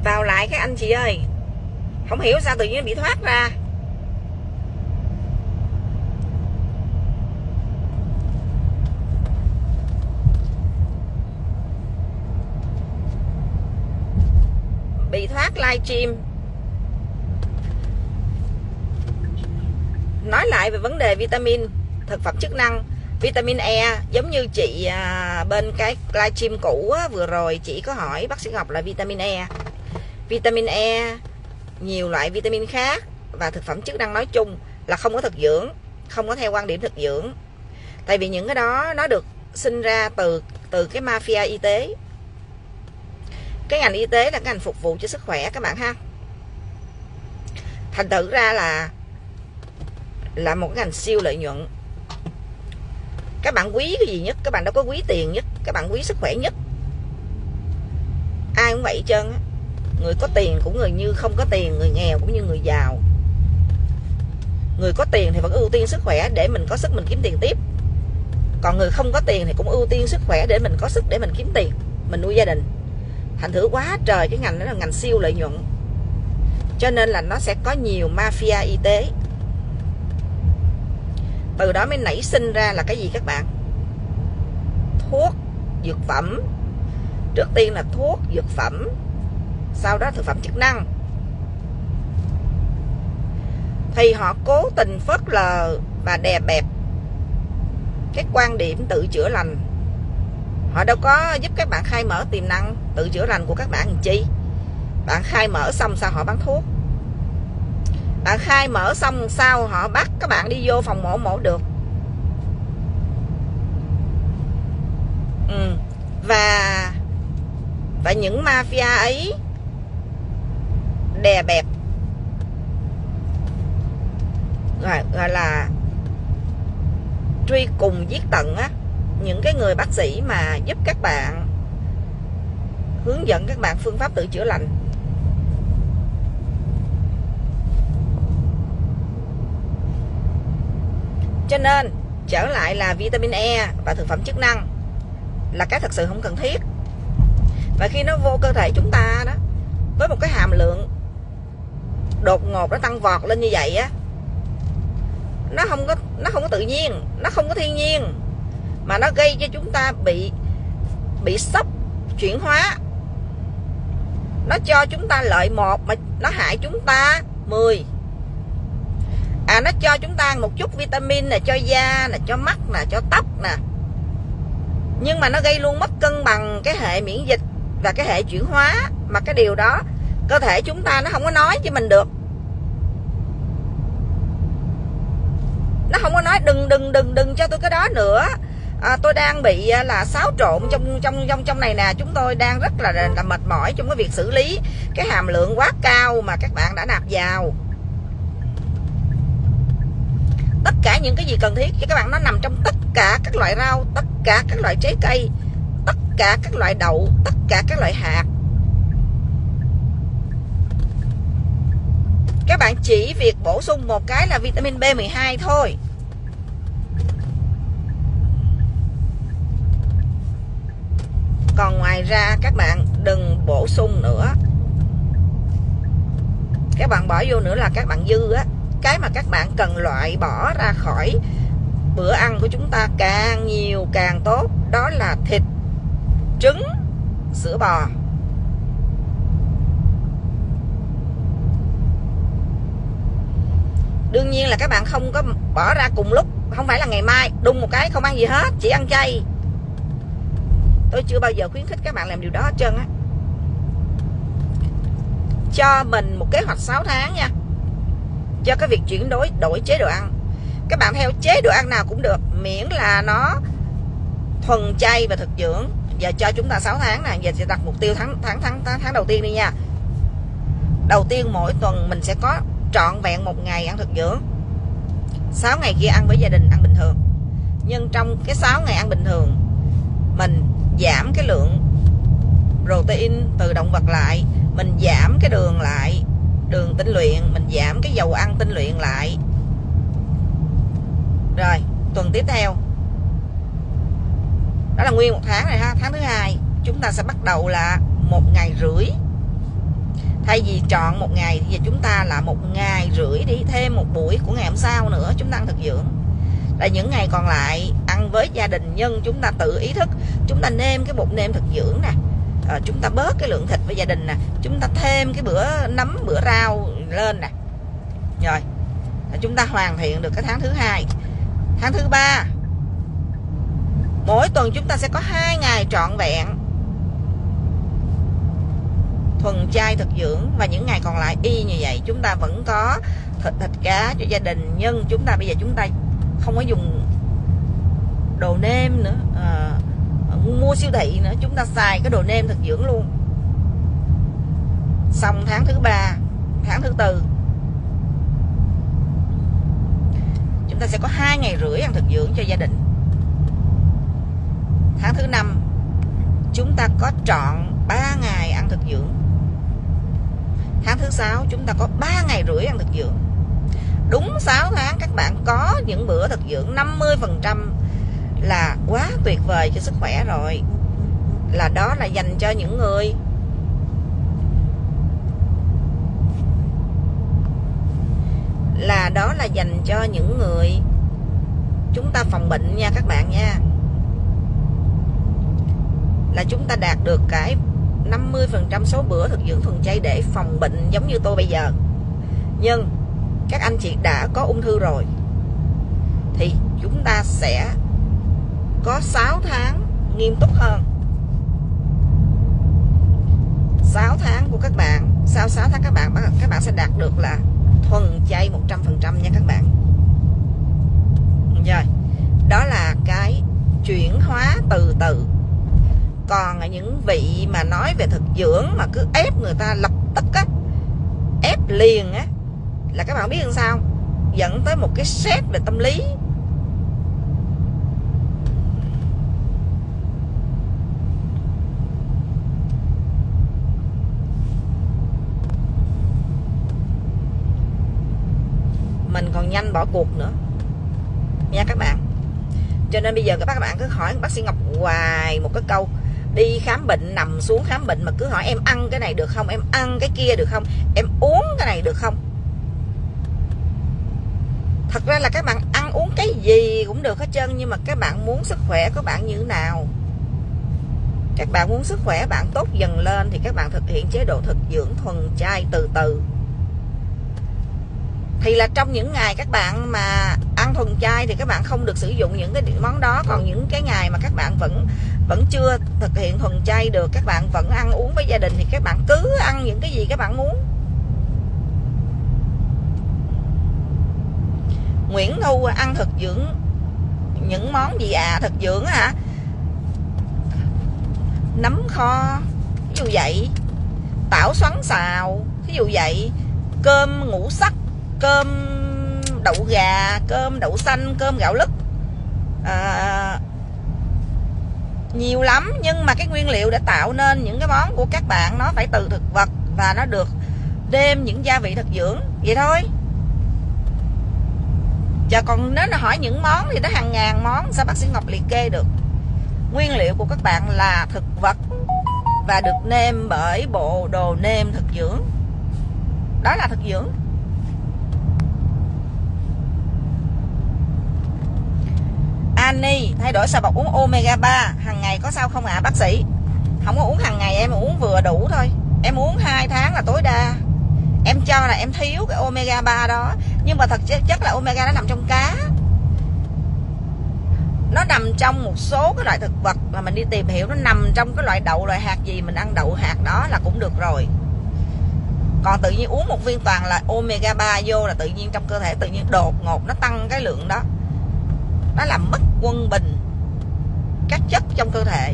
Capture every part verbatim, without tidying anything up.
Vào lại các anh chị ơi. Không hiểu sao tự nhiên bị thoát ra. Bị thoát livestream. Nói lại về vấn đề vitamin, thực phẩm chức năng. Vitamin E, giống như chị à, bên cái livestream cũ á, vừa rồi chị có hỏi bác sĩ Ngọc là vitamin E. Vitamin E, nhiều loại vitamin khác và thực phẩm chức năng nói chung là không có thực dưỡng, không có theo quan điểm thực dưỡng. Tại vì những cái đó nó được sinh ra từ từ cái mafia y tế. Cái ngành y tế là cái ngành phục vụ cho sức khỏe các bạn ha. Thành thử ra là là một cái ngành siêu lợi nhuận. Các bạn quý cái gì nhất? Các bạn đâu có quý tiền nhất, các bạn quý sức khỏe nhất. Ai cũng vậy hết trơn á. Người có tiền cũng người như không có tiền, người nghèo cũng như người giàu. Người có tiền thì vẫn ưu tiên sức khỏe để mình có sức mình kiếm tiền tiếp. Còn người không có tiền thì cũng ưu tiên sức khỏe để mình có sức để mình kiếm tiền, mình nuôi gia đình. Thành thử quá trời cái ngành đó là ngành siêu lợi nhuận. Cho nên là nó sẽ có nhiều mafia y tế. Từ đó mới nảy sinh ra là cái gì các bạn? Thuốc, dược phẩm. Trước tiên là thuốc, dược phẩm, sau đó thực phẩm chức năng. Thì họ cố tình phớt lờ và đè bẹp cái quan điểm tự chữa lành. Họ đâu có giúp các bạn khai mở tiềm năng tự chữa lành của các bạn làm chi. Bạn khai mở xong sao họ bán thuốc? Bạn khai mở xong sao họ bắt các bạn đi vô phòng mổ mổ được? Ừ. Và Và những mafia ấy đè bẹp, gọi, gọi là truy cùng giết tận á, những cái người bác sĩ mà giúp các bạn, hướng dẫn các bạn phương pháp tự chữa lành. Cho nên trở lại là vitamin E và thực phẩm chức năng là cái thật sự không cần thiết. Và khi nó vô cơ thể chúng ta đó, với một cái hàm lượng đột ngột nó tăng vọt lên như vậy á, nó không có nó không có tự nhiên, nó không có thiên nhiên, mà nó gây cho chúng ta bị bị sốc chuyển hóa. Nó cho chúng ta lợi một mà nó hại chúng ta mười. À, nó cho chúng ta một chút vitamin nè, cho da nè, cho mắt nè, cho tóc nè, nhưng mà nó gây luôn mất cân bằng cái hệ miễn dịch và cái hệ chuyển hóa. Mà cái điều đó cơ thể chúng ta nó không có nói cho mình được. Nó không có nói đừng đừng đừng đừng cho tôi cái đó nữa. À, tôi đang bị là xáo trộn trong trong trong trong này nè, chúng tôi đang rất là, là mệt mỏi trong cái việc xử lý cái hàm lượng quá cao mà các bạn đã nạp vào. Tất cả những cái gì cần thiết cho các bạn nó nằm trong tất cả các loại rau, tất cả các loại trái cây, tất cả các loại đậu, tất cả các loại hạt. Các bạn chỉ việc bổ sung một cái là vitamin B mười hai thôi. Còn ngoài ra các bạn đừng bổ sung nữa. Các bạn bỏ vô nữa là các bạn dư á. Cái mà các bạn cần loại bỏ ra khỏi bữa ăn của chúng ta càng nhiều càng tốt. Đó là thịt, trứng, sữa bò. Đương nhiên là các bạn không có bỏ ra cùng lúc. Không phải là ngày mai đùng một cái không ăn gì hết, chỉ ăn chay. Tôi chưa bao giờ khuyến khích các bạn làm điều đó hết trơn á. Cho mình một kế hoạch sáu tháng nha, cho cái việc chuyển đổi đổi chế độ ăn. Các bạn theo chế độ ăn nào cũng được, miễn là nó thuần chay và thực dưỡng. Giờ cho chúng ta sáu tháng nè. Giờ sẽ đặt mục tiêu tháng tháng tháng tháng, tháng đầu tiên đi nha. Đầu tiên mỗi tuần mình sẽ có trọn vẹn một ngày ăn thực dưỡng, sáu ngày kia ăn với gia đình, ăn bình thường. Nhưng trong cái sáu ngày ăn bình thường, mình giảm cái lượng protein từ động vật lại, mình giảm cái đường lại, đường tinh luyện, mình giảm cái dầu ăn tinh luyện lại. Rồi tuần tiếp theo, đó là nguyên một tháng này ha. Tháng thứ hai chúng ta sẽ bắt đầu là một ngày rưỡi Thay vì chọn một ngày thì chúng ta là một ngày rưỡi đi, thêm một buổi của ngày hôm sau nữa chúng ta ăn thực dưỡng. Là những ngày còn lại ăn với gia đình, nhưng chúng ta tự ý thức, chúng ta nêm cái bột nêm thực dưỡng nè, à, chúng ta bớt cái lượng thịt với gia đình nè, chúng ta thêm cái bữa nấm bữa rau lên nè, rồi chúng ta hoàn thiện được cái tháng thứ hai. Tháng thứ ba, mỗi tuần chúng ta sẽ có hai ngày trọn vẹn thuần chay thực dưỡng, và những ngày còn lại y như vậy. Chúng ta vẫn có thịt thịt cá cho gia đình, nhưng chúng ta bây giờ chúng ta không có dùng đồ nêm nữa, à, mua siêu thị nữa, chúng ta xài cái đồ nêm thực dưỡng luôn. Xong tháng thứ ba, tháng thứ tư chúng ta sẽ có hai ngày rưỡi ăn thực dưỡng cho gia đình. Tháng thứ năm chúng ta có trọn ba ngày ăn thực dưỡng. Tháng thứ sáu chúng ta có ba ngày rưỡi ăn thực dưỡng. Đúng sáu tháng các bạn có những bữa thực dưỡng năm mươi phần trăm là quá tuyệt vời cho sức khỏe rồi. Là đó là dành cho những người là đó là dành cho những người chúng ta phòng bệnh nha các bạn nha. Là chúng ta đạt được cái năm mươi phần trăm số bữa thực dưỡng thuần chay để phòng bệnh giống như tôi bây giờ. Nhưng các anh chị đã có ung thư rồi thì chúng ta sẽ có sáu tháng nghiêm túc hơn. sáu tháng của các bạn, sau sáu tháng các bạn các bạn sẽ đạt được là thuần chay một trăm phần trăm nha các bạn. Rồi, đó là cái chuyển hóa từ từ. Còn những vị mà nói về thực dưỡng mà cứ ép người ta lập tức á, ép liền á, là các bạn biết làm sao, dẫn tới một cái stress về tâm lý. Mình còn nhanh bỏ cuộc nữa nha các bạn. Cho nên bây giờ các bạn cứ hỏi bác sĩ Ngọc hoài một cái câu, đi khám bệnh, nằm xuống khám bệnh mà cứ hỏi em ăn cái này được không, em ăn cái kia được không, em uống cái này được không. Thật ra là các bạn ăn uống cái gì cũng được hết trơn, nhưng mà các bạn muốn sức khỏe của bạn như thế nào. Các bạn muốn sức khỏe bạn tốt dần lên thì các bạn thực hiện chế độ thực dưỡng thuần chay từ từ. Thì là trong những ngày các bạn mà ăn thuần chay thì các bạn không được sử dụng những cái món đó. Còn những cái ngày mà các bạn vẫn vẫn chưa thực hiện thuần chay được, các bạn vẫn ăn uống với gia đình, thì các bạn cứ ăn những cái gì các bạn muốn. Nguyễn Thu ăn thực dưỡng những món gì à? Thực dưỡng hả? Nấm kho, ví dụ vậy, tảo xoắn xào, ví dụ vậy, cơm ngũ sắc, cơm đậu gà, cơm đậu xanh, cơm gạo lứt, à, nhiều lắm. Nhưng mà cái nguyên liệu để tạo nên những cái món của các bạn nó phải từ thực vật và nó được thêm những gia vị thực dưỡng, vậy thôi. Và còn nếu nó hỏi những món thì nó hàng ngàn món, sao bác sĩ Ngọc liệt kê được. Nguyên liệu của các bạn là thực vật và được nêm bởi bộ đồ nêm thực dưỡng. Đó là thực dưỡng. Annie, thay đổi sờ bọc uống omega ba hàng ngày có sao không ạ à, bác sĩ? Không có uống hàng ngày, em uống vừa đủ thôi. Em uống hai tháng là tối đa. Em cho là em thiếu cái omega ba đó. Nhưng mà thật chất là omega nó nằm trong cá. Nó nằm trong một số cái loại thực vật mà mình đi tìm hiểu. Nó nằm trong cái loại đậu, loại hạt gì mình ăn đậu hạt đó là cũng được rồi. Còn tự nhiên uống một viên toàn là omega ba vô là tự nhiên trong cơ thể tự nhiên đột ngột nó tăng cái lượng đó. Nó làm mất quân bình các chất trong cơ thể.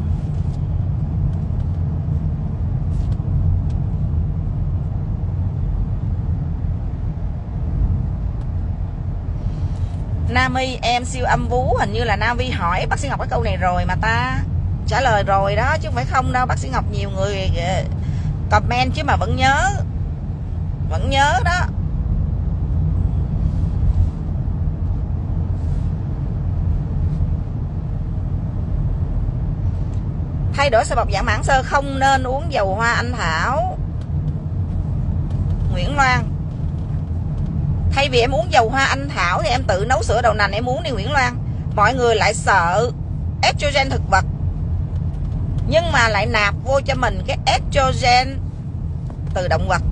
Nami, em siêu âm vú, hình như là Navi hỏi bác sĩ Ngọc cái câu này rồi mà ta trả lời rồi đó, chứ không phải không đâu. Bác sĩ Ngọc nhiều người comment chứ mà vẫn nhớ, vẫn nhớ đó. Thay đổi sơ bọc dạng mãn sơ không nên uống dầu hoa anh thảo. Nguyễn Loan. Thay vì em uống dầu hoa anh thảo thì em tự nấu sữa đậu nành em uống đi Nguyễn Loan. Mọi người lại sợ estrogen thực vật, nhưng mà lại nạp vô cho mình cái estrogen từ động vật.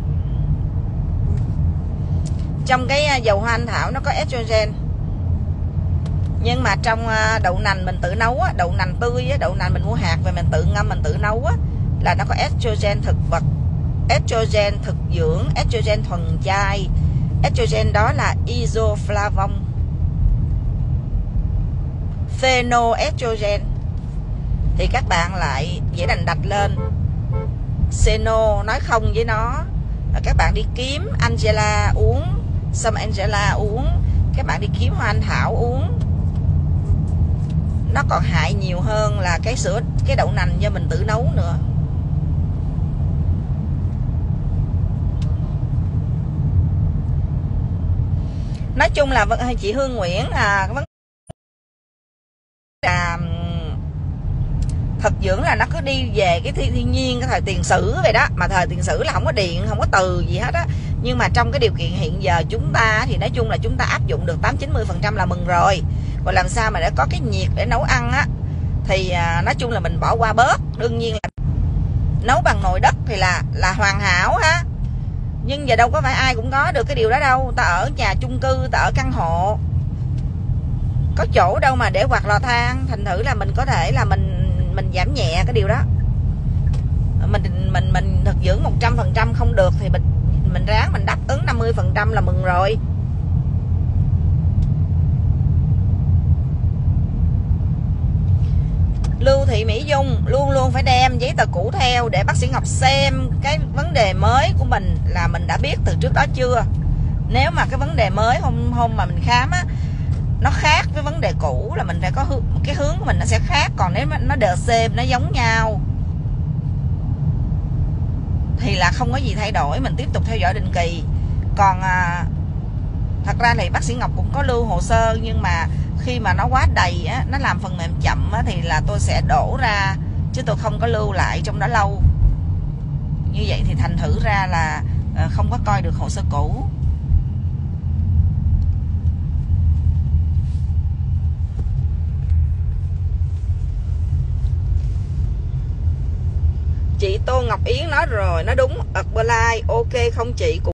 Trong cái dầu hoa anh thảo nó có estrogen, nhưng mà trong đậu nành mình tự nấu á, đậu nành tươi á, đậu nành mình mua hạt về mình tự ngâm mình tự nấu á, là nó có estrogen thực vật, estrogen thực dưỡng, estrogen thuần chay. Estrogen đó là isoflavone, phenoestrogen. Thì các bạn lại dễ đành đạch lên Seno, nói không với nó. Rồi các bạn đi kiếm Angela uống, Some Angela uống, các bạn đi kiếm hoa anh thảo uống. Nó còn hại nhiều hơn là cái sữa, cái đậu nành do mình tự nấu nữa. Nói chung là chị Hương Nguyễn à, vấn là thực dưỡng là nó cứ đi về cái thiên, thiên nhiên, cái thời tiền sử vậy đó. Mà thời tiền sử là không có điện, không có từ gì hết á. Nhưng mà trong cái điều kiện hiện giờ chúng ta thì nói chung là chúng ta áp dụng được tám chín mươi phần trăm là mừng rồi. Còn làm sao mà để có cái nhiệt để nấu ăn á thì à, nói chung là mình bỏ qua bớt. Đương nhiên là nấu bằng nồi đất thì là là hoàn hảo ha. Nhưng giờ đâu có phải ai cũng có được cái điều đó đâu. Ta ở nhà chung cư, ta ở căn hộ, có chỗ đâu mà để quạt lò than. Thành thử là mình có thể là mình mình giảm nhẹ cái điều đó. Mình mình mình thực dưỡng một trăm phần trăm không được thì mình mình ráng mình đáp ứng năm mươi phần trăm là mừng rồi. Lưu Thị Mỹ Dung luôn luôn phải đem giấy tờ cũ theo để bác sĩ Ngọc xem cái vấn đề mới của mình là mình đã biết từ trước đó chưa. Nếu mà cái vấn đề mới hôm hôm mà mình khám á, nó khác với vấn đề cũ là mình phải có hướng, cái hướng của mình nó sẽ khác. Còn nếu nó đờ xem nó giống nhau thì là không có gì thay đổi, mình tiếp tục theo dõi định kỳ. Còn à, thật ra thì bác sĩ Ngọc cũng có lưu hồ sơ, nhưng mà khi mà nó quá đầy á, nó làm phần mềm chậm á, thì là tôi sẽ đổ ra, chứ tôi không có lưu lại trong đó lâu. Như vậy thì thành thử ra là à, không có coi được hồ sơ cũ. Chị Tô Ngọc Yến nói rồi, nó đúng. Herbalife ok không chị?